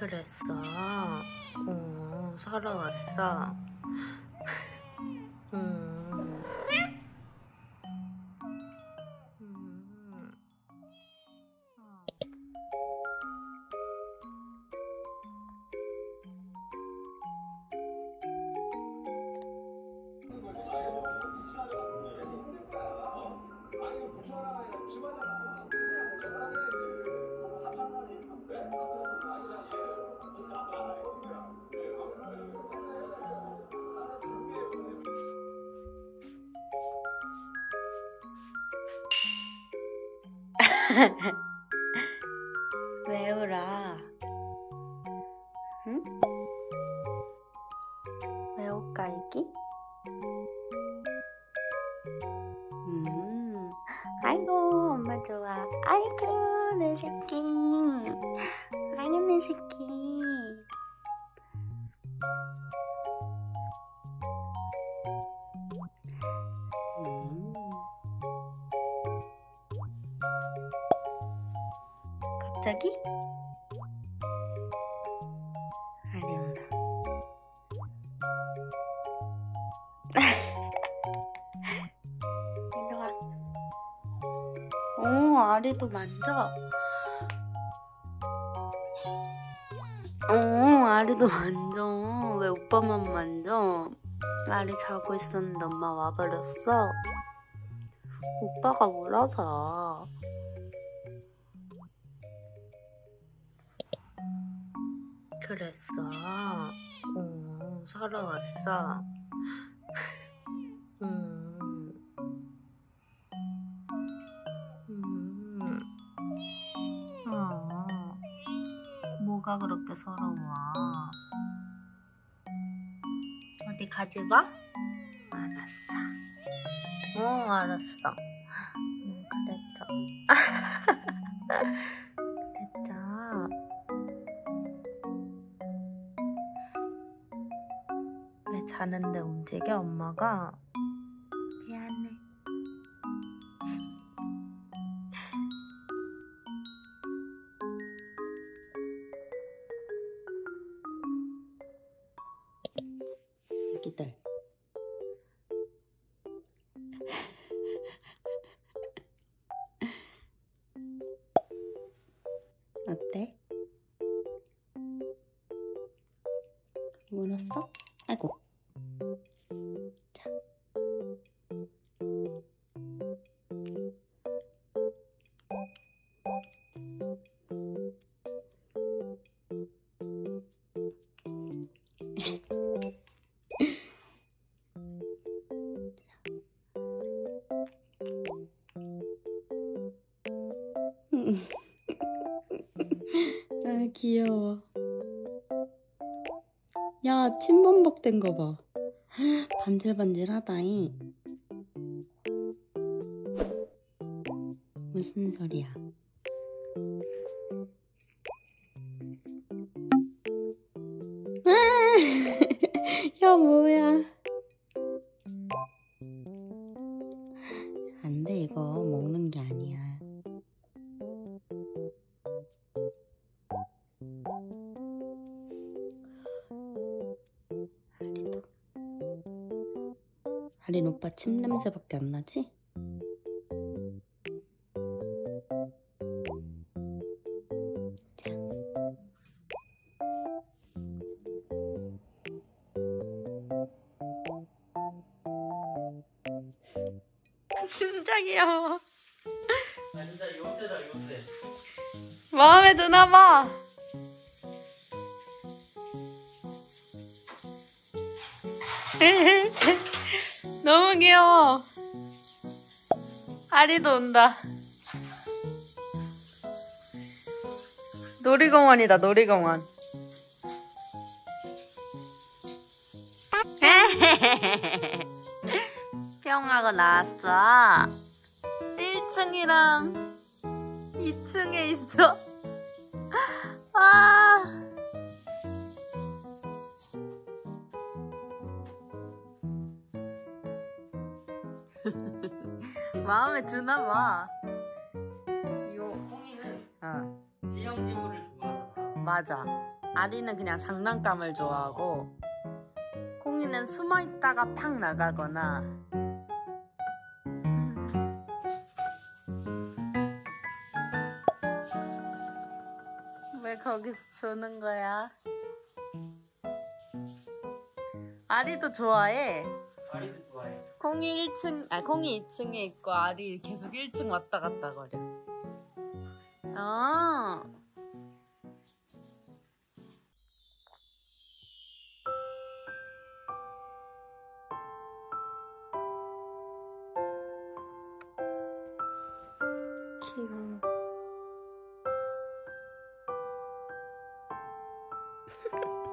그랬어. 사러 왔어. 왜 울어? 응? 왜 옷갈기? 아이고 엄마 좋아. 아이고 내 새끼. 아이고 내 새끼. 갑자기? 알이 온다. 이리 와. 오, 알이도 만져. 오, 알이도 만져. 왜 오빠만 만져? 알이 자고 있었는데 엄마 와버렸어. 오빠가 울어서. 그랬어. 사러 왔어. 뭐가 그렇게 서러워? 어디 가져가? 알았어. 알았어. 그랬죠. 그랬죠. 왜 자는데 움직여, 엄마가? 미안해. 애기들. 어때? 울었어? 아이고. 자. 아, 귀여워. 야, 침 범벅된 거 봐. 반질반질하다잉. 무슨 소리야? 야, 뭐야? 안 돼, 이거 먹는 게 아니야. 아린 오빠 침 냄새밖에 안 나지? 진짜 귀여워. 진짜 요새다 요새. 마음에 드나봐. 너무 귀여워. 아리도 온다. 놀이공원이다, 놀이공원. 수영하고 나왔어. 1층이랑 2층에 있어. 와. 마음에 드나봐. 이거 콩이는 어, 지형지물을 좋아하잖아. 맞아. 아리는 그냥 장난감을 좋아하고 콩이는 숨어있다가 팍 나가거나 왜 거기서 조는 거야? 아리도 좋아해. 아리도 좋아해. 콩이 2층에 있고 아리 계속 1층 왔다 갔다 거려. 아. 귀여워.